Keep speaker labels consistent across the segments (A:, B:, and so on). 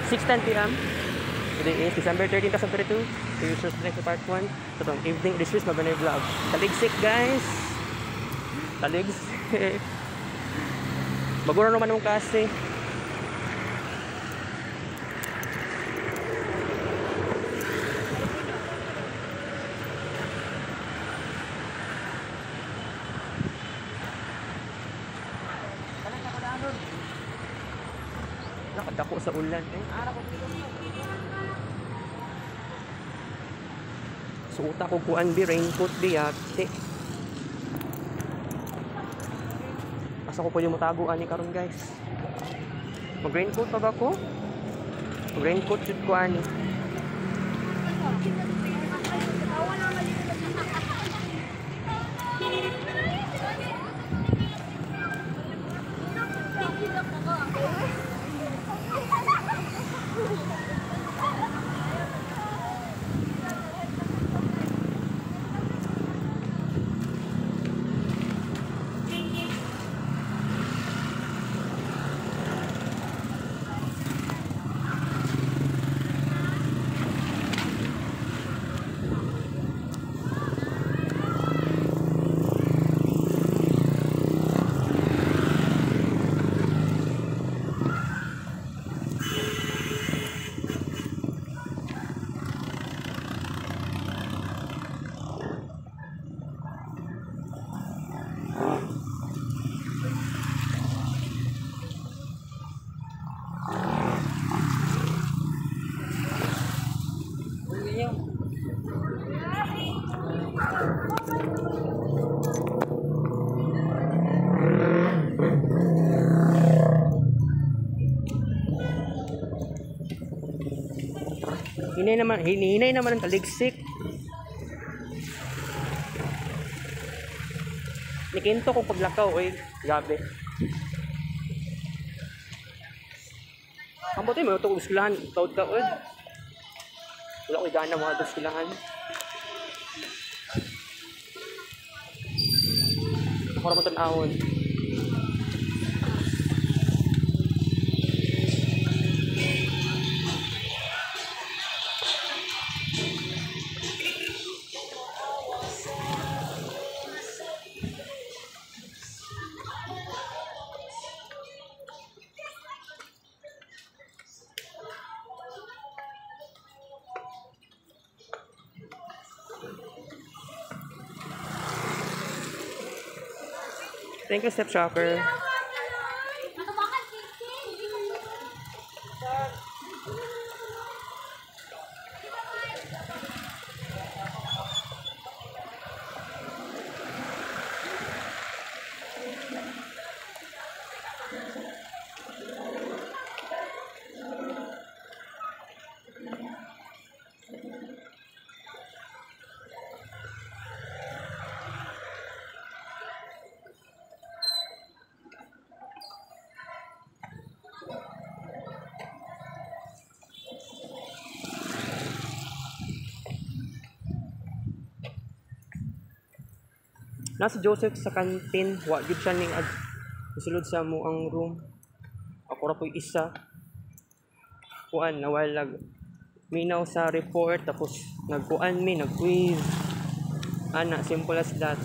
A: 6:10 p.m. Today is December 13, 2022. To your first next part 1. So itong evening edition na Banay Vlog. Taligsik guys! Taligsik! Baguro naman ng klase. Nakadako sa ulan eh. Suota ko kuan bi raincoat bi yate. Asa ko pwede matago ani karon guys. Mag raincoat pa ba ko? Mag raincoat jud ko ani. Hinay naman ang taligsik. Nikinto ko paglakaw, oy, grabe. Ang buti mo ito uskilahan, taod ka, oy. Wala ko gana mga uskilahan. Ako naman tanawon. Thank you, Step Shopper. Nasa Joseph sa kantin, wa gyud siya ning sulod sa mo ang room. Ako ra po'y isa. Kuan nawalag. Minaw sa report tapos nagkuan mi, nag-quiz. Ana, simple as that.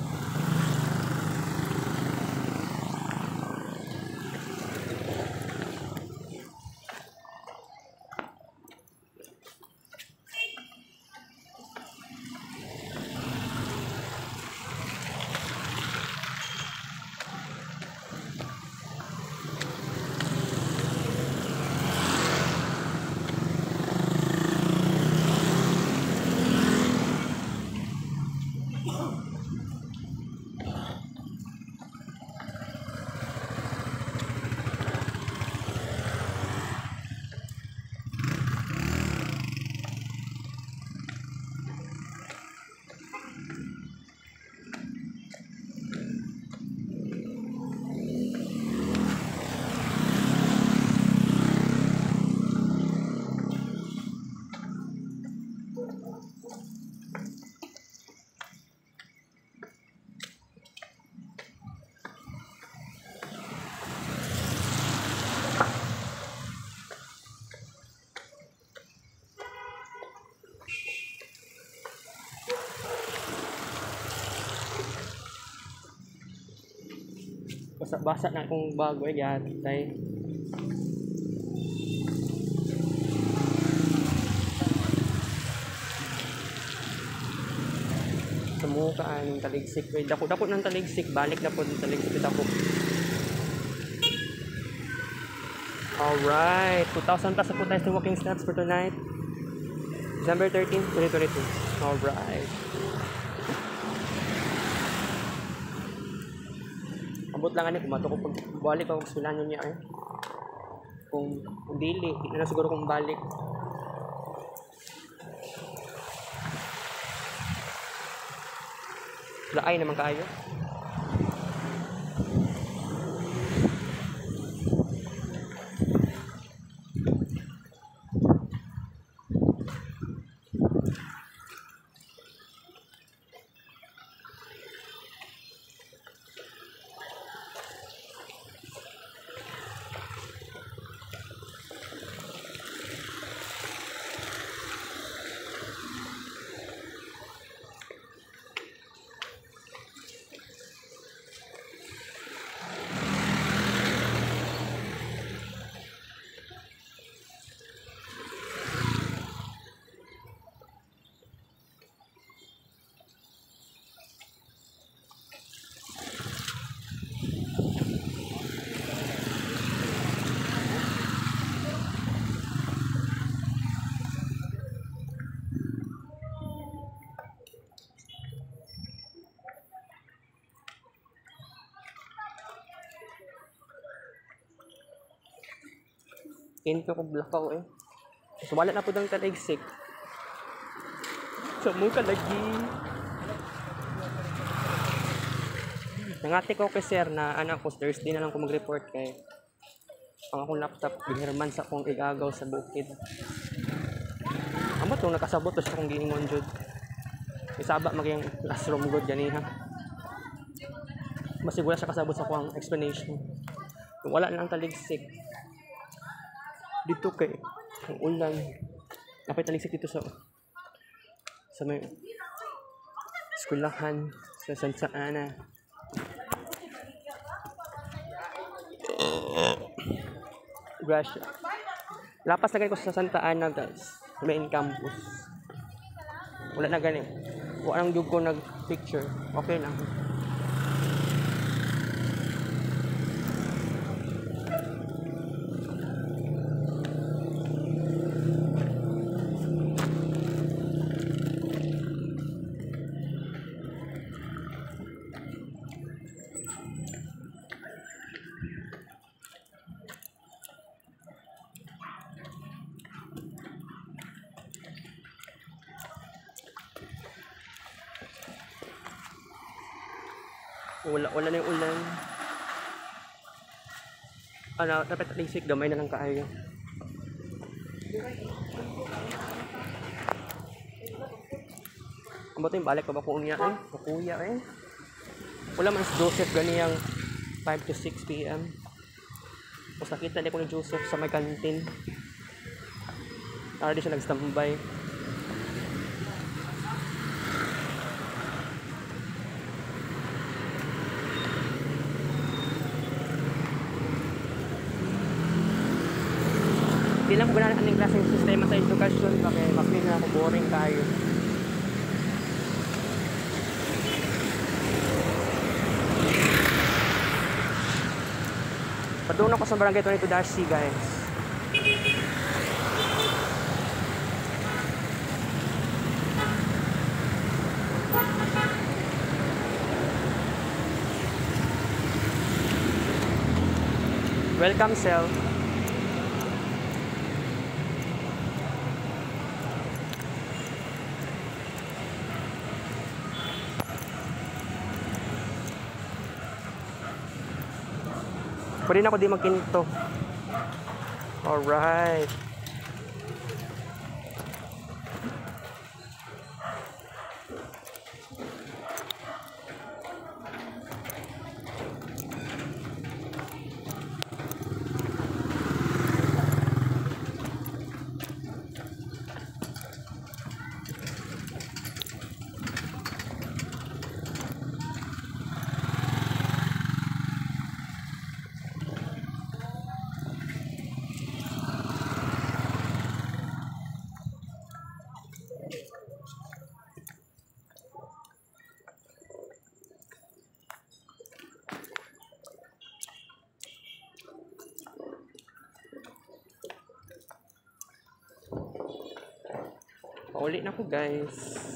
A: basa na akong bago eh gatay. Sumuka ang taligsik. Wait, dako ng taligsik. Balik na po ng taligsik ako. Alright. 2,000 plus na po tayo sa walking steps for tonight. December 13, 2022. Alright. Abot lang ano, kumato ko pag balik ako sa pilanyo niya eh. Kung dili, hindi na siguro kung balik. Laay naman kayo. Kinto ko blakaw eh. So wala na po ng taligsik. So mukha lagi. Nangati ko kay sir na anak ko Thursday na lang ko mag-report kay ang akong laptop ginherman sa akong igagaw sa bukid. Amo tong nakasabot to sa akong giingon jud. Isaba maging classroom good ganiha. Masigura siya kasabot sa akong explanation. Kung wala na ang taligsik dito kay ang ulan napay taligsik dito sa may eskwelahan sa Santa Ana. Gracias. Lapas na ko sa Santa Ana guys, main campus. Wala na gani. Wala nang ko nag-picture. Okay lang. Wala na yung ulan. Ano, dapat taligsik gamay na lang kaayo. Ang bato yung balik pa ba ko niya eh? Kuya eh. Wala man si Joseph ganiyang 5 to 6 p.m. Tapos nakita niya ko ni Joseph sa may kantin. Para di siya nag-standby. Hindi lang ko ganahan ang klaseng sistema sa edukasyon kasi mas na ako boring tayo. Padung ako sa barangay 22-C guys. Welcome, Sel. Pwede na ako di magkinto. Alright. Pauli na ko guys.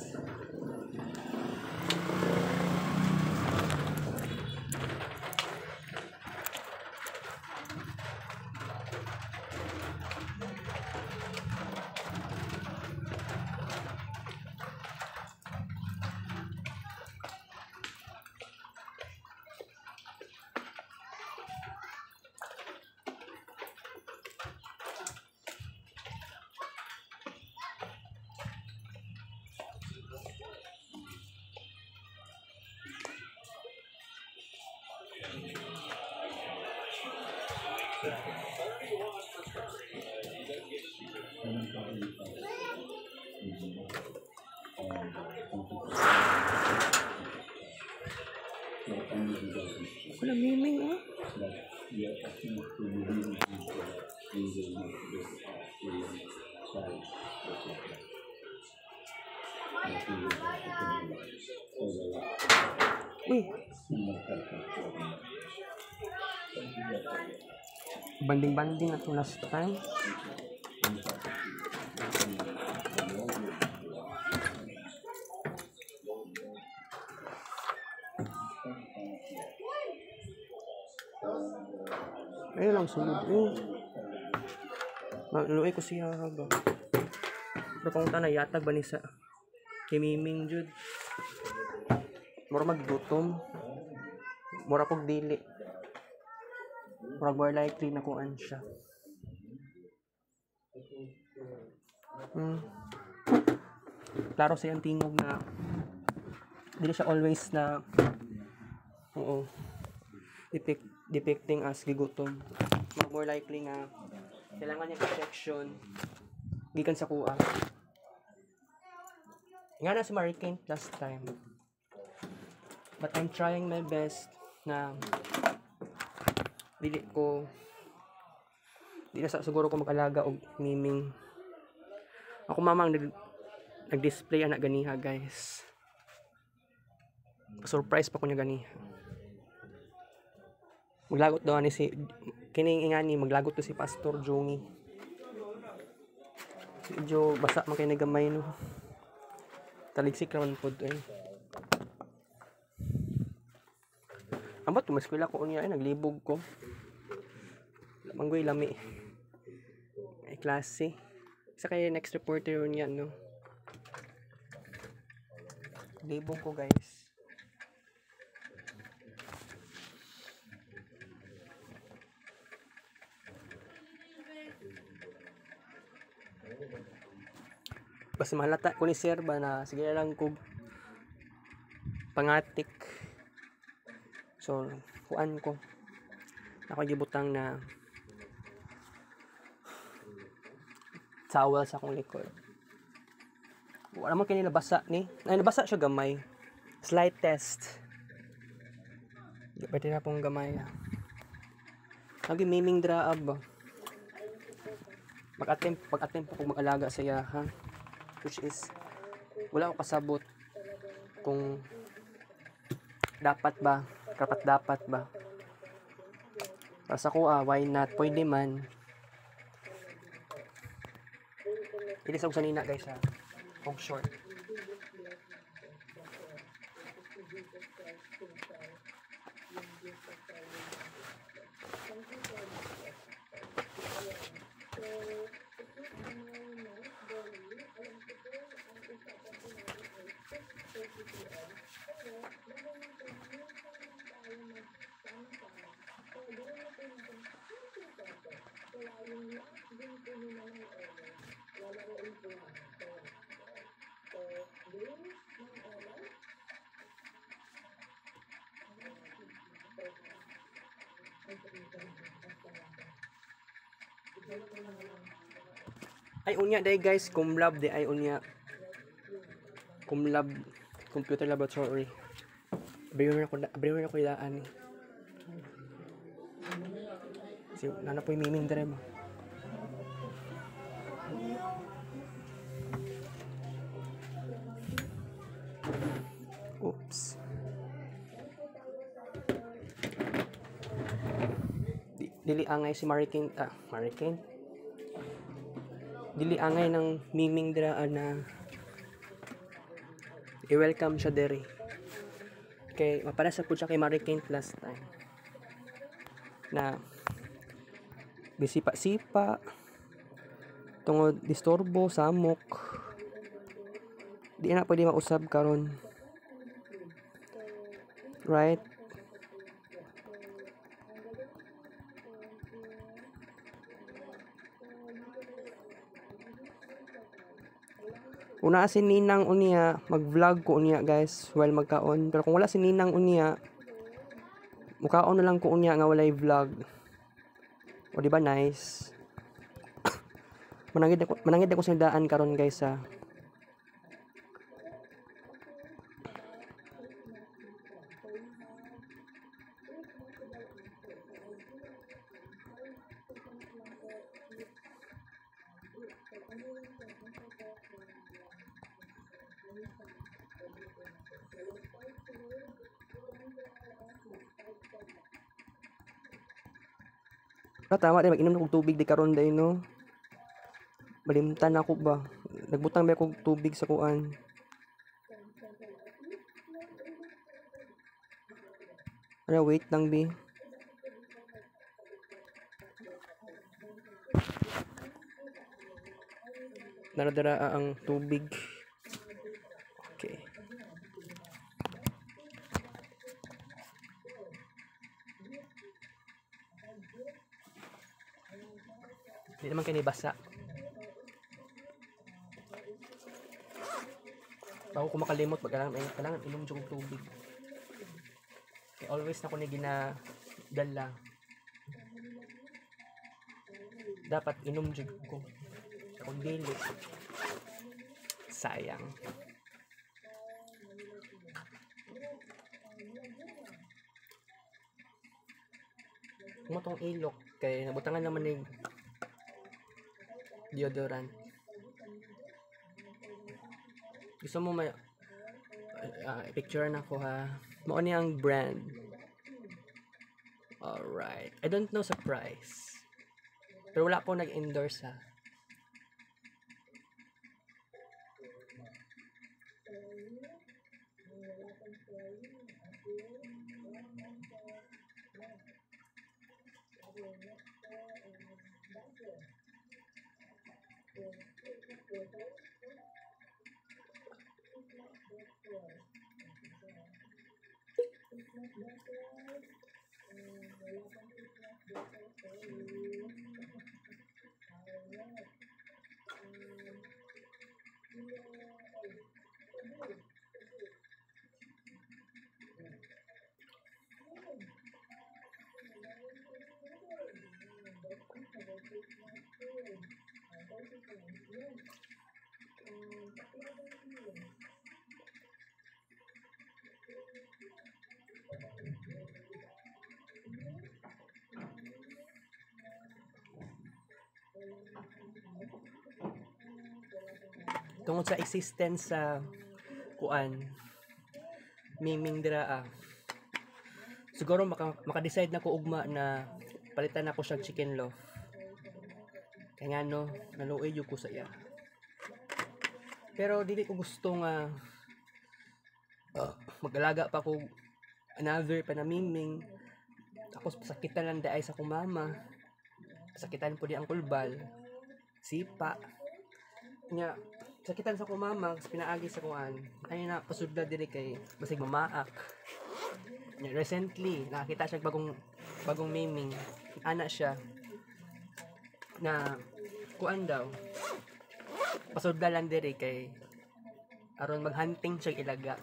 A: Wala miming oh. Uy. Banding-banding na to last time. Ayun lang sunod. Maluwi ko siya ba. Pero kung tanay yatag ba ni sa kimiming jud. Mura maggutom. Mura kog dili. Mura more likely na kuan siya. Klaro siyang tingog na dili siya always na depicting as gigutom. More likely nga kailangan niya protection gikan sa kuha. Nga na si Hurricane last time. But I'm trying my best na dili na siguro ko mag-alaga og miming. Ako mamang nag-display anak ganiha guys. Surprise pa ko niya ganiha. Maglagot daw ni si kining ingani maglagot to si Pastor Jongi. Medyo basa man kay nagamay no. Taligsik naman pod eh. Ambot mas eskwela ko niya ay naglibog ko. Manggoy lami. Ay klase. Isa kay next reporter niya no. Libog ko guys. Basta malata ko ni sir ba na sige lang ko pangatik. So, kuan ko. Ako gibutang na towel sa akong likod. Wala man kanila basa ni. Ay nabasa siya gamay. Slight test. Di pwede na pong gamay. Lagi miming draab. Pag-attempt po kung mag-alaga sa iya ha. Which is wala ko kasabot kung dapat ba para sa kuha why not pwede man ilisog sa nina guys ha kung short ay unya day guys cum lab de ay unya cum lab computer laboratory abriwan ako ilaan eh si nana po yung miming dere ba oops dili angay si Hurricane dili angay ng miming dira na i-welcome siya diri. Kay maparasa po siya kay Mary Kate last time. Na bisipa-sipa tungod disturbo samok. Di na pwede mausab karon. Right? Una si Ninang unya, mag-vlog ko unya guys while magkaon. Pero kung wala si Ninang unya, mukaon na lang ko unya nga walay vlog. O di ba nice? manangid ako sa daan karon guys ha. Tama rin mag-inom na kong tubig di karon day no. Malimtan ako ba? Nagbutang ba akong tubig sa kuan? Ano, wait lang bi. Naradara ang tubig. Okay. Hindi naman kayo basa. Bago ko makalimot, kailangan inom dyan ng tubig. Okay, always na ko na ginadala. Dapat inom dyan ko. Kung dili, sayang. Kung itong ilok, kaya nabutangan naman ng deodorant. Gusto mo may picture na ko ha. Mao ni ang brand. Alright. I don't know sa price. Pero wala po nag-endorse ha. Tungod sa existence sa kuan miming dira siguro maka-decide na ko ugma na palitan ako siya chicken loaf kaya nga no naluoy yung ko sa iya pero dili ko gusto nga mag-alaga pa ko another pa na miming tapos pasakitan lang daay sa akong mama pasakitan po di ang kulbal sipa nya sakitan sa ko mama pinaagi sa kuan ay na pasudla diri kay basig mamaak recently nakakita siya bagong miming ana siya na kuan daw pasudla lang diri kay aron maghunting siya ilaga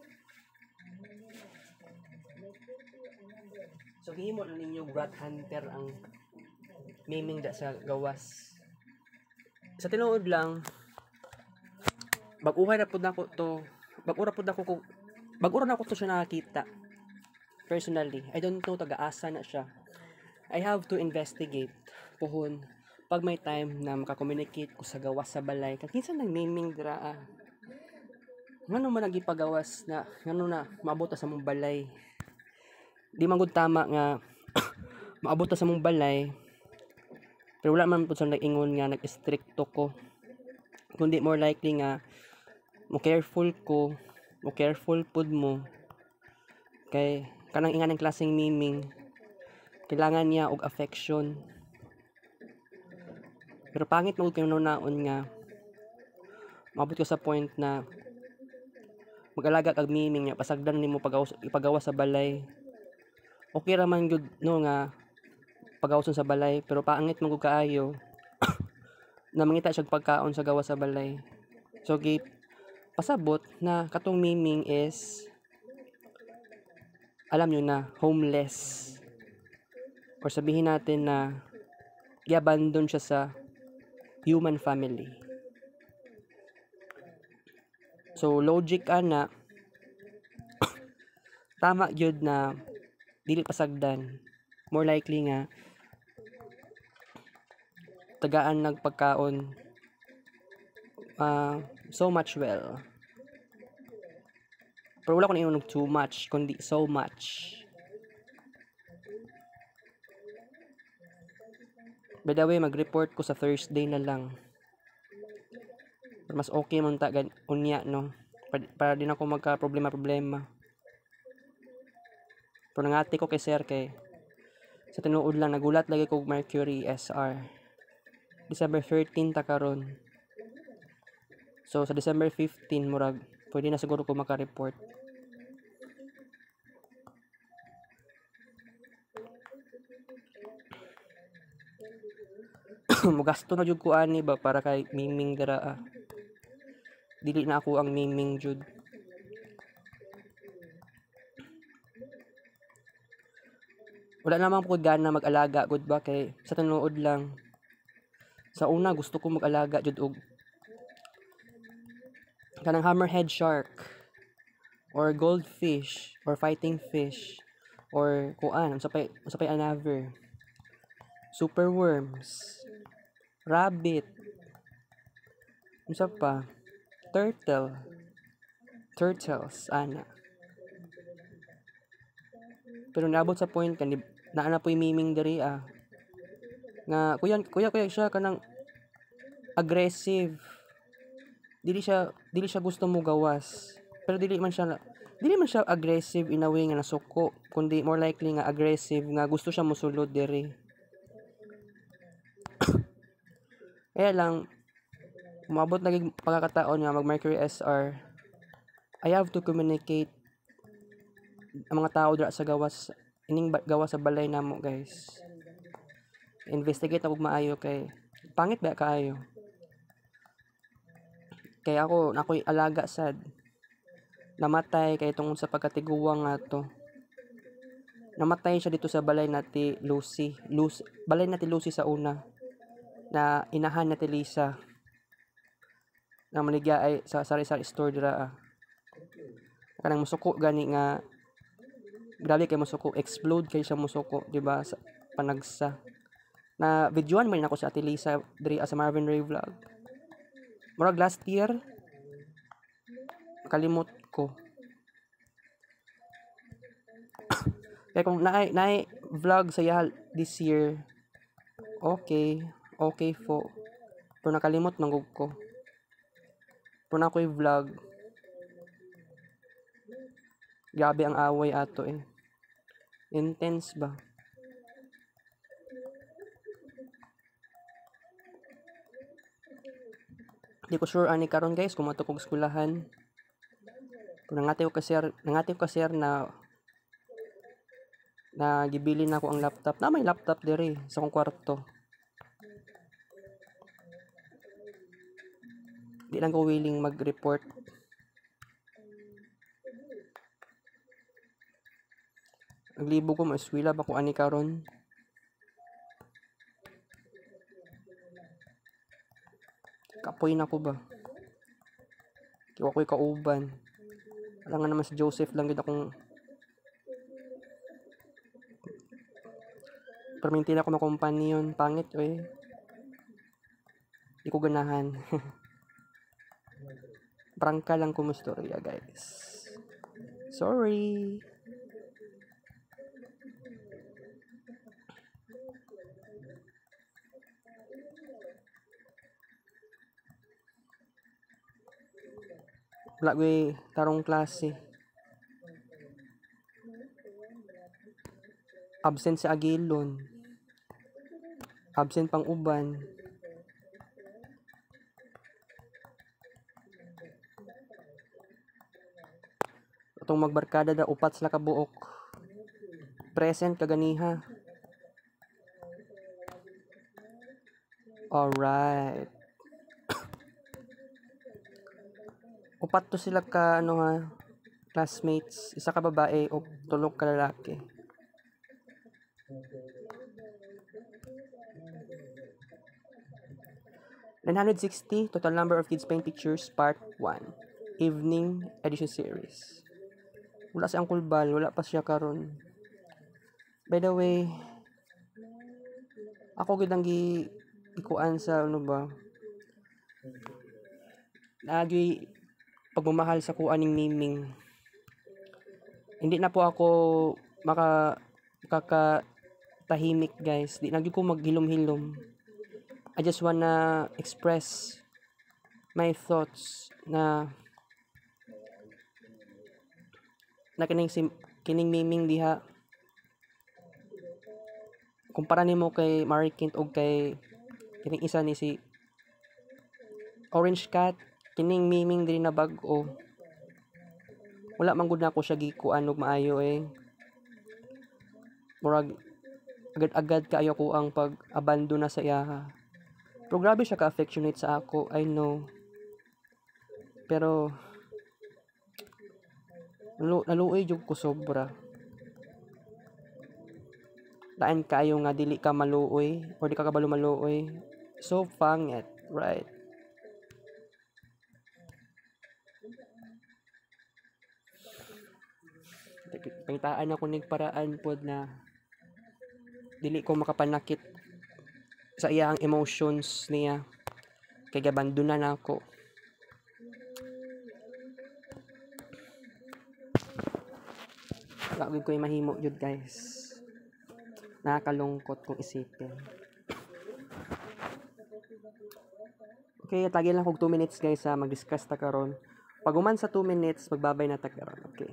A: so gihimo lang ninyo rat hunter ang miming da sa gawas sa tinuod lang Bagura na po to siya nakakita. Personally, I don't know taga-asa na siya. I have to investigate puhon pag may time na makakommunicate ko sa gawas sa balay. Kinsa nang naming dira ngano man nagipagawas na ngano na maabot sa mong balay. Di man gud tama nga maabot sa mong balay. Pero wala man po sa nag-ingon nga nag-stricto ko. Kundi more likely nga mo careful ko mo careful pud mo kay kanang ingan ng klaseng miming kailangan niya og affection. Pero pangit mo kayo naon nga mabot ko sa point na mag-alaga kag miming niya pasagdan nimo ipagawa sa balay. Okay ra man gyud no nga pagawson sa balay pero pangit man gud kaayo na mangita siya pagkaon sa gawa sa balay. So pasabot na katong miming is alam nyo na homeless or sabihin natin na i-abandon siya sa human family. So logic ana tama gyud na dili pasagdan, more likely nga tagaan nagpagkaon so much well. Pero wala ko na yung too much, kundi so much. By the way, mag-report ko sa Thursday na lang. Pero mas okay man ta unya no. Para din ako magka-problema. Pero nangati ko kay sir kay sa tinuod lang nagulat lagi ko Mercury SR. December 13 ta karon. So sa December 15 murag pwede na siguro ko maka-report. Mugasto na jud ko ani ba para kay miming dira Dili na ako ang miming jud. Wala naman po gana mag-alaga gud ba kay sa tinuod lang. Sa una gusto ko mag-alaga jud og kanang hammerhead shark or goldfish or fighting fish or kuan sa pay another super worms, rabbit, unsa pa turtles ana. Pero naabot sa point kan naa na po'y miming diri nga kuya siya kanang aggressive. Dili siya gusto mo gawas. Pero dili man siya aggressive in a way nga nasuko, kundi more likely nga aggressive nga gusto siya mosulod diri. Kaya lang umabot naging pagkakataon nga mag Mercury SR. I have to communicate ang mga tao dira sa gawas gawa sa balay namo guys. Investigate ako maayo kay pangit ba kaayo. Kay ako'y alaga sad. Namatay kay tungod sa pagkatiguang nga to. Namatay siya dito sa balay nati Lucy. Balay nati Lucy sa una. Na inahan nati Lisa. Na maligya ay sa sari-sari store dira kanang musuko gani nga grabe kay musuko, explode kay siya musuko, di ba? Sa panagsa. Na videoan man ako sa Ate Lisa diri sa Marvin Ray vlog. Murag last year kalimot ko. Kaya kung naay vlog sa this year, okay po. Pero nakalimot manggug ko. Pero na ako'y vlog. Grabe ang away ato Intense ba? Di ko sure ani karon guys kung matukog skulahan. Pero nangati ko kasi na gibili na ako ang laptop. Na may laptop diri sa akong kwarto. Di lang ko willing mag-report. Ang libo ko maiswila ba ko ani karon? Kapoy na ko ba? Kiwa ko'y kauban. Wala nga naman si Joseph lang gid akong perminti na ako makompanyon. Pangit di ko ganahan. Prangka lang ko mustorya guys. Sorry. Wala ko'y tarong klase. Absent sa Agilon. Absent pang uban. Itong magbarkada da upat sila kabuok. Present kaganiha. Alright. Upat to sila ka ano ha, classmates. Isa ka babae o tulog ka lalaki. $960 total number of kids paint pictures part 1 evening edition series. Wala siyang kulbal, wala pa siya karon. By the way, ako gid ang ikuan sa ano ba? Lagi pagmamahal sa kuan ning Miming. Hindi na po ako makakatahimik guys. Di na gyud ko maghilom-hilom. I just wanna express my thoughts na kining Miming diha. Kumpara nimo kay Marikint o kay kining isa ni si Orange Cat, kining Miming diri na bag-o. Wala man gud na ako siya gikuan og maayo eh. Murag agad-agad kaayo ko ang pag-abandon na sa iyaha. Pero grabe siya ka-affectionate sa ako, I know. Pero naluoy jud ko sobra. Daan kayo nga dili ka maluoy or di ka kabalo maluoy. So pangit, right? Pangitaan ako ning paraan pod na dili ko makapanakit sa iyang emotions niya kay gabandonan ako. Wala ko mahimo jud guys. Nakakalungkot kung isipin. Okay, tagil lang kog 2 minutes guys ha, mag-discuss ta karon. Pag uman sa 2 minutes, magbabay na ta karon, okay?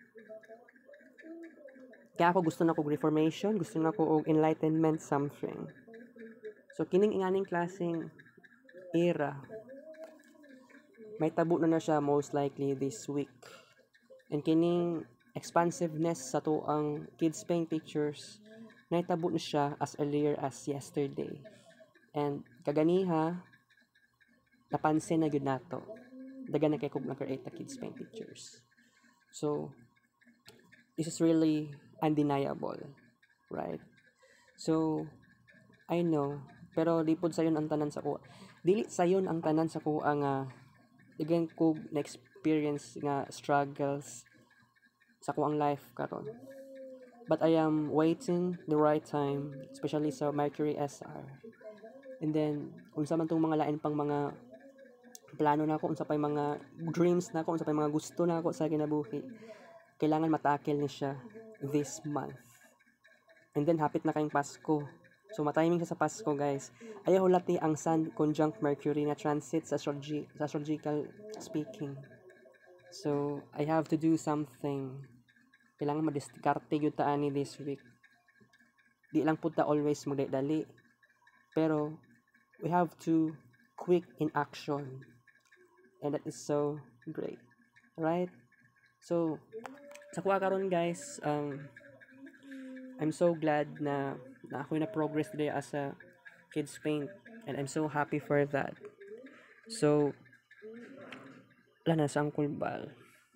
A: Kaya ako gusto na kog reformation, gusto na ko og enlightenment something. So kining inganing klaseng era, may tabo na siya most likely this week. And kining expansiveness sa to ang kids paint pictures, naitabo na siya as earlier as yesterday. And kaganiha, napansin na yun nato. Daga na kay kog na-create na kids paint pictures. So, this is really undeniable. Right? So, I know, pero lipod sayon ang tanan sa ko. Dili sayon ang tanan sa ko nga again ko na experience nga struggles sa ko ang life karon. But I am waiting the right time, especially sa Mercury SR. And then kung sa man tong mga lain pang mga plano na ako, unsa pay mga dreams na ako, unsa pay mga gusto na ako sa kinabuhi, kailangan matakil ni siya this month. And then hapit na kayong Pasko. So, matiming siya sa Pasko, guys. Ayaw hulati ang Sun conjunct Mercury na transit sa astrological speaking. So, I have to do something. Kailangan madiskarte yun taani this week. Di lang po ta always magdali. Pero, we have to quick in action. And that is so great. Right? So, sa kuha karon guys, I'm so glad na ako na progress today as a kids paint, and I'm so happy for that. So wala na sa angkol bal.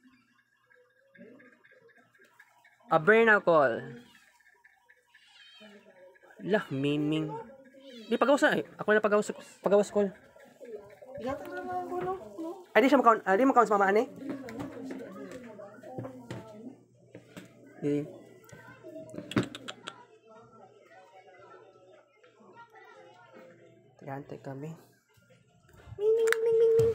A: A burn call. Lah, Miming. Di pagawas na eh. Ako na pagawas call. Ay, di siya makaunt sa mamaan eh. Di. Gantay kami. Ming.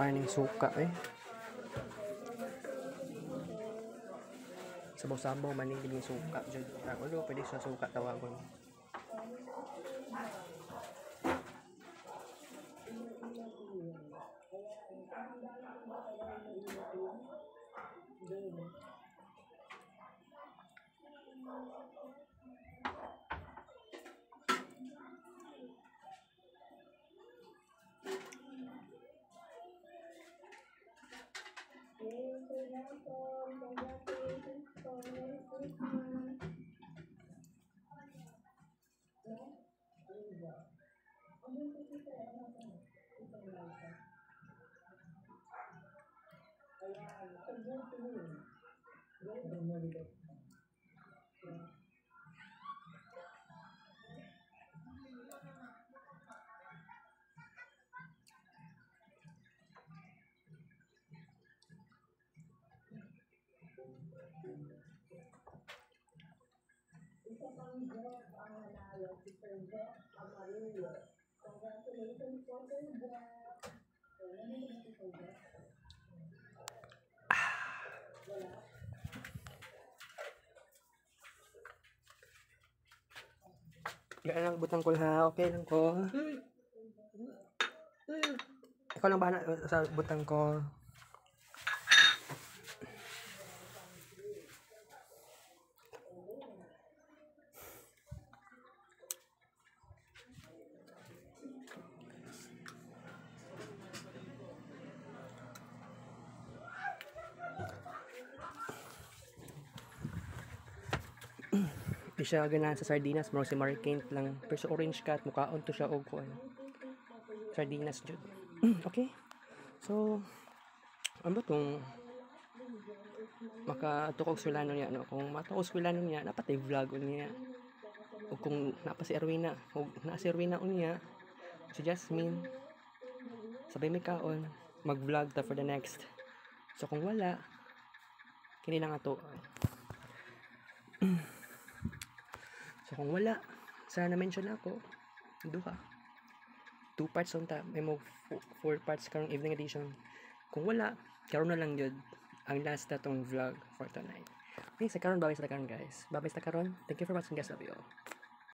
A: Aning suka eh. Sabaw-sabaw maning gining suka jud. Ulo pwede sa suka tawagon. Gaan lang butang ko ha, okay lang ko. Ikaw lang bahala sa butang ko. Di siya ganahan sa sardinas, marong si Marikent lang. Pero sa orange cat, mukhaon to siya og kuan. Sardinas jud. Okay. So, ano ba tong makatukog sulano niya, no? Kung matukog sulano niya, dapat ay vlog niya. O kung napa si Erwina, o na si Erwina unya, si Jasmine, sabay may kaon, mag-vlog ta for the next. So kung wala, kini lang ato. So kung wala, sana na-mention ako, duha. 2 parts on ta, may mo 4 parts karong evening edition. Kung wala, karon na lang yun ang last na tong vlog for tonight. Okay, sa karon, babay sa karon guys. Babay sa karon. Thank you for watching guys, love you all.